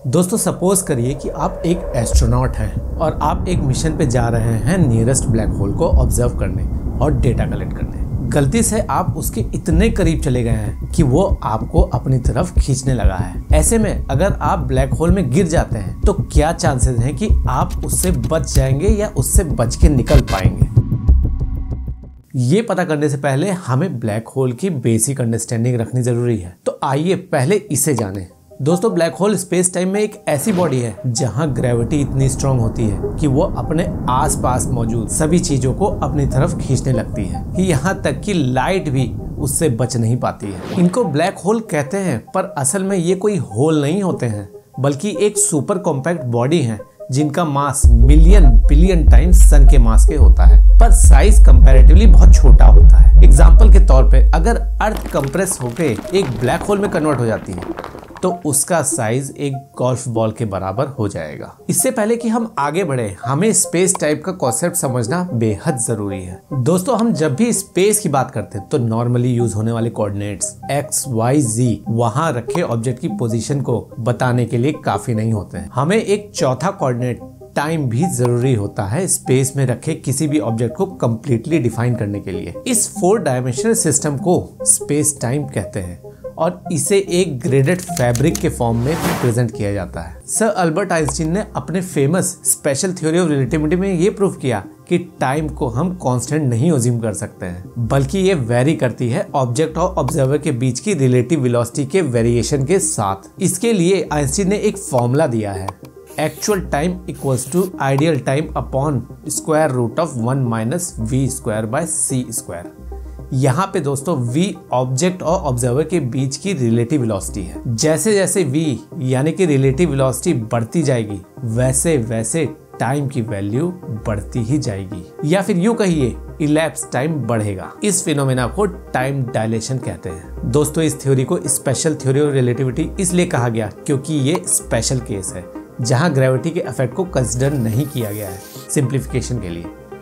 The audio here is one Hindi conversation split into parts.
दोस्तों सपोज करिए कि आप एक एस्ट्रोनॉट हैं और आप एक मिशन पे जा रहे हैं नियरेस्ट ब्लैक होल को ऑब्जर्व करने और डेटा कलेक्ट करने। गलती से आप उसके इतने करीब चले गए हैं कि वो आपको अपनी तरफ खींचने लगा है। ऐसे में अगर आप ब्लैक होल में गिर जाते हैं तो क्या चांसेस हैं कि आप उससे बच जाएंगे या उससे बच के निकल पाएंगे। ये पता करने से पहले हमें ब्लैक होल की बेसिक अंडरस्टैंडिंग रखनी जरूरी है। तो आइए पहले इसे जानें। दोस्तों ब्लैक होल स्पेस टाइम में एक ऐसी बॉडी है जहां ग्रेविटी इतनी स्ट्रांग होती है कि वो अपने आसपास मौजूद सभी चीजों को अपनी तरफ खींचने लगती है कि यहाँ तक कि लाइट भी उससे बच नहीं पाती है। इनको ब्लैक होल कहते हैं, पर असल में ये कोई होल नहीं होते हैं बल्कि एक सुपर कॉम्पैक्ट बॉडी है जिनका mass million billion times sun के मास के होता है, पर साइज कंपैरेटिवली बहुत छोटा होता है। एग्जाम्पल के तौर पे अगर अर्थ कंप्रेस होके एक ब्लैक होल में कन्वर्ट हो जाती है तो उसका साइज एक गोल्फ बॉल के बराबर हो जाएगा। इससे पहले कि हम आगे बढ़े, हमें स्पेस टाइप का कॉन्सेप्ट समझना बेहद जरूरी है। दोस्तों हम जब भी स्पेस की बात करते हैं तो नॉर्मली यूज होने वाले कोऑर्डिनेट्स x, y, z वहां रखे ऑब्जेक्ट की पोजीशन को बताने के लिए काफी नहीं होते हैं। हमें एक चौथा कोऑर्डिनेट टाइम भी जरूरी होता है स्पेस में रखे किसी भी ऑब्जेक्ट को कंप्लीटली डिफाइन करने के लिए। इस 4 डायमेंशनल सिस्टम को स्पेस टाइम कहते हैं और इसे एक ग्रेडेड फैब्रिक के फॉर्म में प्रेजेंट किया जाता है। सर अल्बर्ट आइंस्टीन ने अपने famous special theory of relativity में ये प्रूव किया कि टाइम को हम कांस्टेंट नहीं अज्यूम कर सकते हैं, बल्कि ये वेरी करती है ऑब्जेक्ट और ऑब्जर्वर के बीच की रिलेटिव वेलोसिटी के वेरिएशन के साथ। इसके लिए आइंस्टीन ने एक फॉर्मूला दिया है, actual time equals to ideal time upon square root of 1 minus V square by C square. यहाँ पे दोस्तों v ऑब्जेक्ट और ऑब्जर्वर के बीच की रिलेटिव वेलोसिटी है। जैसे जैसे v यानी कि रिलेटिव वेलोसिटी बढ़ती जाएगी वैसे वैसे टाइम की वैल्यू बढ़ती ही जाएगी, या फिर यूं कहिए इलैप्स टाइम बढ़ेगा। इस फिनोमेना को टाइम डायलेशन कहते हैं। दोस्तों इस थ्योरी को स्पेशल थ्योरी ऑफ रिलेटिविटी इसलिए कहा गया क्योंकि ये स्पेशल केस है जहां ग्रेविटी के इफेक्ट को कंसिडर नहीं किया गया है सिंप्लीफिकेशन के लिए।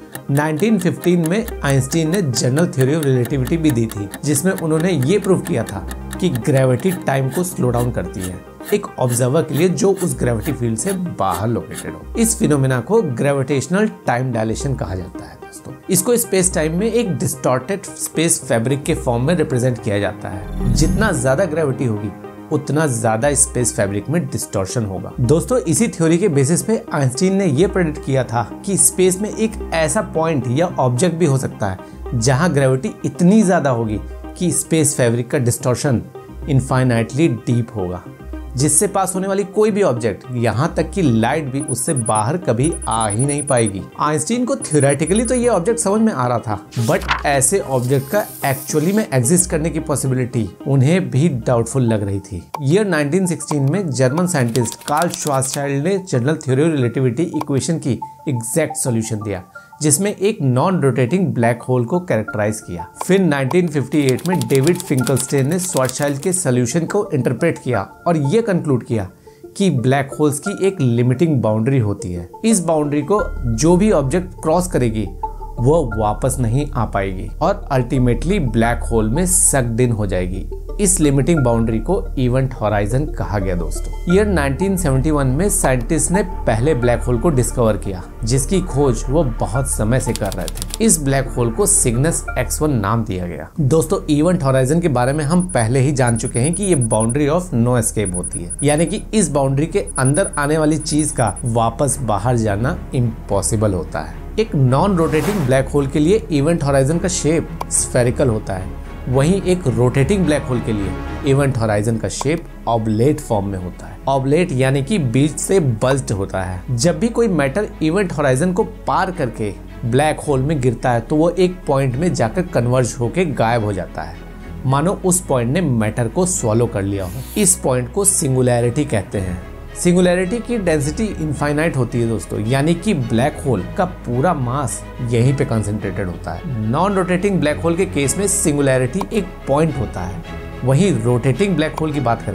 1915 में आइंस्टीन ने जनरल थ्योरी ऑफ रिलेटिविटी भी दी थी जिसमें उन्होंने ये प्रूव किया था कि ग्रेविटी टाइम को स्लो डाउन करती है एक ऑब्जर्वर के लिए जो उस ग्रेविटी फील्ड से बाहर लोकेटेड हो। इस फिनोमेना को ग्रेविटेशनल टाइम डायलेशन कहा जाता है। दोस्तों इसको स्पेस टाइम में एक डिस्टॉर्टेड स्पेस फैब्रिक के फॉर्म में रिप्रेजेंट किया जाता है। जितना ज्यादा ग्रेविटी होगी उतना ज्यादा स्पेस फैब्रिक में डिस्टॉर्शन होगा। दोस्तों इसी थ्योरी के बेसिस पे आइंस्टीन ने यह प्रेडिक्ट किया था कि स्पेस में एक ऐसा पॉइंट या ऑब्जेक्ट भी हो सकता है जहां ग्रेविटी इतनी ज्यादा होगी कि स्पेस फैब्रिक का डिस्टॉर्शन इनफाइनाइटली डीप होगा, जिससे पास होने वाली कोई भी ऑब्जेक्ट यहाँ तक कि लाइट भी उससे बाहर कभी आ ही नहीं पाएगी। आइंस्टीन को थ्योरेटिकली तो ये ऑब्जेक्ट समझ में आ रहा था, बट ऐसे ऑब्जेक्ट का एक्चुअली में एग्जिस्ट करने की पॉसिबिलिटी उन्हें भी डाउटफुल लग रही थी। ईयर 1916 में जर्मन साइंटिस्ट कार्ल श्वार्ज़शाइल्ड ने general theory of relativity equation की एग्जैक्ट सॉल्यूशन दिया जिसमें एक नॉन रोटेटिंग ब्लैक होल को कैरेक्टराइज किया। फिर 1958 में डेविड फिंकलस्टीन ने श्वार्ज़शाइल्ड के सॉल्यूशन को इंटरप्रेट किया और ये कंक्लूड किया कि ब्लैक होल्स की एक लिमिटिंग बाउंड्री होती है। इस बाउंड्री को जो भी ऑब्जेक्ट क्रॉस करेगी वो वापस नहीं आ पाएगी और अल्टीमेटली ब्लैक होल में सक्ड इन हो जाएगी। इस लिमिटिंग बाउंड्री को इवेंट होराइजन कहा गया। दोस्तों ईयर 1971 में साइंटिस्ट ने पहले ब्लैक होल को डिस्कवर किया जिसकी खोज वो बहुत समय से कर रहे थे। इस ब्लैक होल को सिग्नस X1 नाम दिया गया। दोस्तों इवेंट होराइजन के बारे में हम पहले ही जान चुके हैं कि ये बाउंड्री ऑफ नो एस्केप होती है, यानी कि इस बाउंड्री के अंदर आने वाली चीज का वापस बाहर जाना इम्पॉसिबल होता है। एक नॉन रोटेटिंग ब्लैक होल के लिए इवेंट होराइजन का शेप स्फेरिकल होता है, वहीं एक रोटेटिंग ब्लैक होल के लिए इवेंट होराइजन का शेप ऑब्लेट फॉर्म में होता है। ऑब्लेट यानी कि बीच से बज्ड होता है। जब भी कोई मैटर इवेंट होराइजन को पार करके ब्लैक होल में गिरता है तो वो एक पॉइंट में जाकर कन्वर्ज होकर गायब हो जाता है, मानो उस पॉइंट ने मैटर को स्वॉलो कर लिया हो। इस पॉइंट को सिंगुलैरिटी कहते हैं। सिंगुलैरिटी की डेंसिटी इनफाइनाइट होती है दोस्तों, यानी कि ब्लैक होल का पूरा मास यहीं पे कंसंट्रेटेड होता है। नॉन रोटेटिंग ब्लैक होल के केस में सिंगुलैरिटी एक पॉइंट होता है, वहीं रोटेटिंग ब्लैक होल की बात करें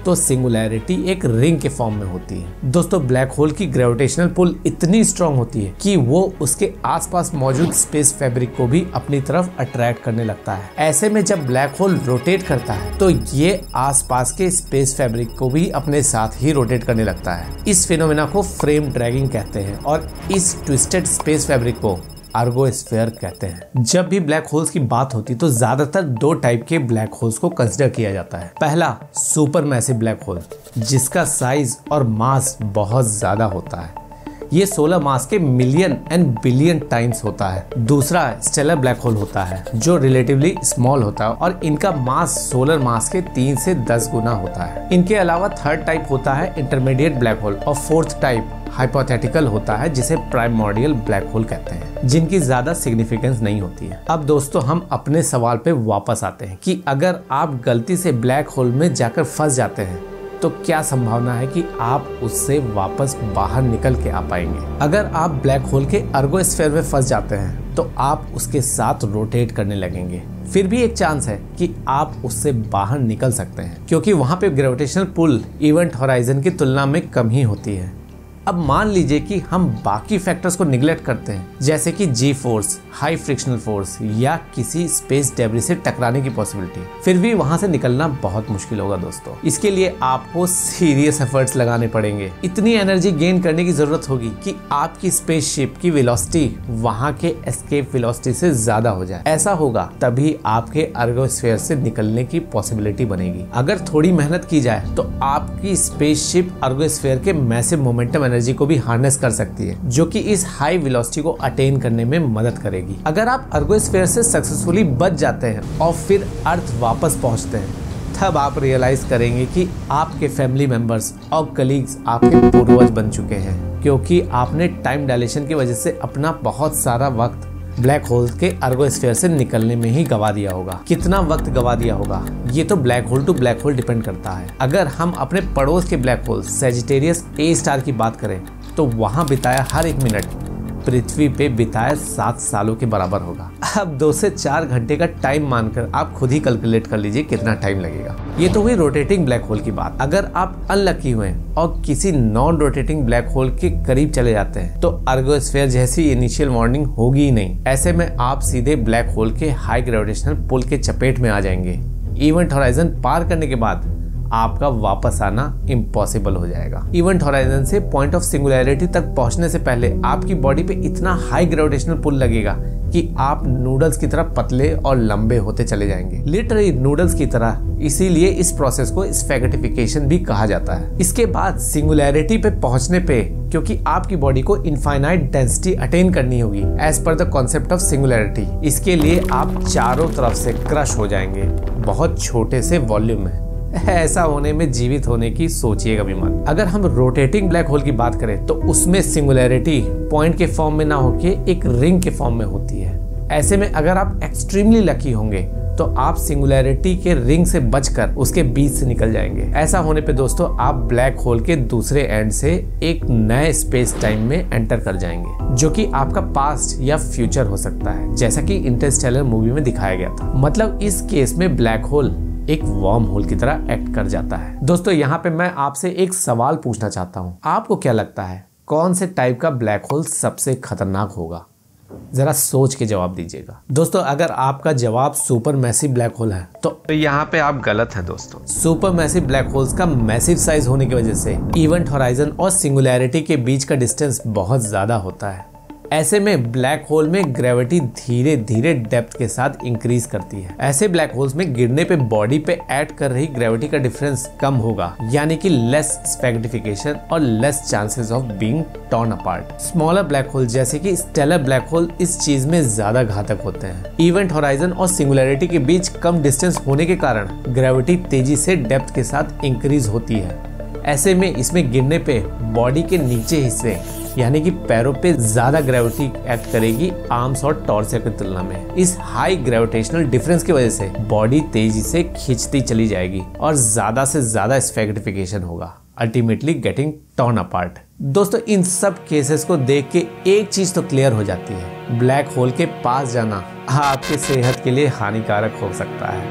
तो सिंगुलैरिटी एक रिंग के फॉर्म में होती है। दोस्तों ब्लैक होल की ग्रेविटेशनल पुल इतनी स्ट्रांग होती है कि वो उसके आसपास मौजूद स्पेस फैब्रिक को भी अपनी तरफ अट्रैक्ट करने लगता है। ऐसे में जब ब्लैक होल रोटेट करता है तो ये आसपास के स्पेस फैब्रिक को भी अपने साथ ही रोटेट करने लगता है। इस फिनोमेना को फ्रेम ड्रैगिंग कहते हैं और इस ट्विस्टेड स्पेस फैब्रिक को अर्गोस्फीयर कहते हैं। जब भी ब्लैक होल्स की बात होती तो ज्यादातर 2 टाइप के ब्लैक होल्स को कंसिडर किया जाता है। पहला सुपर मैसिव ब्लैक होल जिसका साइज और मास बहुत ज्यादा होता है, ये सोलर मास के मिलियन एंड बिलियन टाइम्स होता है। दूसरा स्टेलर ब्लैक होल होता है जो रिलेटिवली स्मॉल होता है और इनका मास सोलर मास के 3 से 10 गुना होता है। इनके अलावा थर्ड टाइप होता है इंटरमीडिएट ब्लैक होल और फोर्थ टाइप हाइपोथेटिकल होता है जिसे प्राइमोर्डियल ब्लैक होल कहते हैं, जिनकी ज्यादा सिग्निफिकेंस नहीं होती है। अब दोस्तों हम अपने सवाल पे वापस आते हैं कि अगर आप गलती से ब्लैक होल में जाकर फंस जाते हैं तो क्या संभावना है कि आप उससे वापस बाहर निकल के आ पाएंगे। अगर आप ब्लैक होल के अर्गोस्फीयर में फंस जाते हैं तो आप उसके साथ रोटेट करने लगेंगे। फिर भी एक चांस है कि आप उससे बाहर निकल सकते हैं क्योंकि वहां पे ग्रेविटेशनल पुल इवेंट होराइजन की तुलना में कम ही होती है। अब मान लीजिए कि हम बाकी फैक्टर्स को निगलेक्ट करते हैं जैसे कि G force, high frictional force या किसी स्पेस डेब्री से टकराने की पॉसिबिलिटी, फिर भी वहां से निकलना बहुत मुश्किल होगा दोस्तों। इसके लिए आपको सीरियस एफर्ट्स लगाने पड़ेंगे। इतनी एनर्जी गेन करने की जरूरत होगी कि आपकी स्पेसशिप की वेलोसिटी वहां के एस्केप वेलोसिटी से ज्यादा हो जाए। ऐसा होगा तभी आपके अर्गोस्फीयर से निकलने की पॉसिबिलिटी बनेगी। अगर थोड़ी मेहनत की जाए तो आपकी स्पेसशिप अर्गोस्फीयर के मैसिव मोमेंटम एनर्जी को भी हार्नेस कर सकती है जो कि इस हाई वेलोसिटी को अटेन करने में मदद करेगी। अगर आप अर्गोस्फीयर से सक्सेसफुली बच जाते हैं और फिर अर्थ वापस पहुंचते हैं तब आप रियलाइज करेंगे कि आपके फैमिली मेंबर्स और कलीग्स आपके पूर्वज बन चुके हैं क्योंकि आपने टाइम डायलेशन की वजह से अपना बहुत सारा वक्त ब्लैक होल के अर्गोस्फीयर से निकलने में ही गवा दिया होगा। कितना वक्त गवा दिया होगा ये तो black hole to black hole depend करता है। अगर हम अपने पड़ोस के ब्लैक होल सैजिटेरियस ए स्टार की बात करें तो वहां बिताया हर 1 मिनट पृथ्वी पे बिताया 7 सालों के बराबर होगा। अब 2 से 4 घंटे का टाइम मानकर आप खुद ही कैलकुलेट कर लीजिए कितना टाइम लगेगा। ये तो हुई रोटेटिंग ब्लैक होल की बात। अगर आप अनलकी हुए और किसी नॉन रोटेटिंग ब्लैक होल के करीब चले जाते हैं तो अर्गोस्फीयर जैसी इनिशियल वार्निंग होगी ही नहीं। ऐसे में आप सीधे ब्लैक होल के हाई ग्रेविटेशनल पुल के चपेट में आ जाएंगे। इवेंट होराइजन पार करने के बाद आपका वापस आना इम्पॉसिबल हो जाएगा। इवेंट होराइजन से पॉइंट ऑफ सिंगुलैरिटी तक पहुंचने से पहले आपकी बॉडी पे इतना हाई ग्रेविटेशनल पुल लगेगा कि आप नूडल्स की तरह पतले और लंबे होते चले जाएंगे, लिटरली नूडल्स की तरह। इसीलिए इस प्रोसेस को स्फैगेटिफिकेशन भी कहा जाता है। इसके बाद सिंगुलैरिटी पे पहुंचने पे क्योंकि आपकी बॉडी को इनफाइनाइट डेंसिटी अटेन करनी होगी as per the concept of singularity, इसके लिए आप चारों तरफ से क्रश हो जाएंगे बहुत छोटे से वॉल्यूम में। ऐसा होने में जीवित होने की सोचिएगा भी मत। अगर हम रोटेटिंग ब्लैक होल की बात करें तो उसमें सिंगुलैरिटी पॉइंट के फॉर्म में ना होके एक रिंग के फॉर्म में होती है। ऐसे में अगर आप एक्सट्रीमली लकी होंगे तो आप सिंगुलैरिटी के रिंग से बचकर उसके बीच से निकल जाएंगे। ऐसा होने पे दोस्तों आप ब्लैक होल के दूसरे एंड से एक नए स्पेस टाइम में एंटर कर जाएंगे जो कि आपका पास्ट या फ्यूचर हो सकता है, जैसा कि इंटरस्टेलर मूवी में दिखाया गया था। मतलब इस केस में ब्लैक होल एक वार्म होल की तरह एक्ट कर जाता है। दोस्तों यहाँ पे मैं आपसे एक सवाल पूछना चाहता हूँ, आपको क्या लगता है कौन से टाइप का ब्लैक होल सबसे खतरनाक होगा? जरा सोच के जवाब दीजिएगा। दोस्तों अगर आपका जवाब सुपर मैसिव ब्लैक होल है तो यहाँ पे आप गलत है दोस्तों। सुपर मैसिव ब्लैक होल्स का मैसिव साइज होने की वजह से इवेंट होराइजन और सिंगुलैरिटी के बीच का डिस्टेंस बहुत ज्यादा होता है। ऐसे में ब्लैक होल में ग्रेविटी धीरे धीरे डेप्थ के साथ इंक्रीज करती है। ऐसे ब्लैक होल्स में गिरने पे बॉडी पे ऐड कर रही ग्रेविटी का डिफरेंस कम होगा, यानी कि लेस स्फैगेटिफिकेशन और less chances of being torn apart. Smaller black hole जैसे कि स्टेलर ब्लैक होल इस चीज में ज्यादा घातक होते हैं। इवेंट होराइजन और सिंगुलैरिटी के बीच कम डिस्टेंस होने के कारण ग्रेविटी तेजी से डेप्थ के साथ इंक्रीज होती है। ऐसे में इसमें गिरने पे बॉडी के नीचे हिस्से यानी कि पैरों पे ज्यादा ग्रेविटी एक्ट करेगी आर्म्स और टॉर्सो की तुलना में। इस हाई ग्रेविटेशनल डिफरेंस की वजह से बॉडी तेजी से खींचती चली जाएगी और ज्यादा से ज्यादा स्फैगेटिफिकेशन होगा, अल्टीमेटली गेटिंग टॉर्न अपार्ट। दोस्तों इन सब केसेस को देख के एक चीज तो क्लियर हो जाती है, ब्लैक होल के पास जाना आपके सेहत के लिए हानिकारक हो सकता है।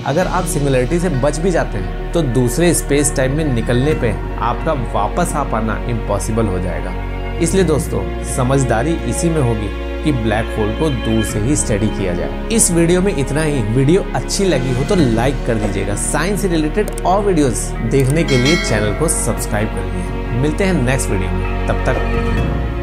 अगर आप सिंगुलैरिटी से बच भी जाते हैं तो दूसरे स्पेस टाइम में निकलने पे आपका वापस आ पाना इम्पॉसिबल हो जाएगा। इसलिए दोस्तों समझदारी इसी में होगी कि ब्लैक होल को दूर से ही स्टडी किया जाए। इस वीडियो में इतना ही। वीडियो अच्छी लगी हो तो लाइक कर दीजिएगा। साइंस से रिलेटेड और वीडियोस देखने के लिए चैनल को सब्सक्राइब कर लीजिए। मिलते हैं नेक्स्ट वीडियो में, तब तक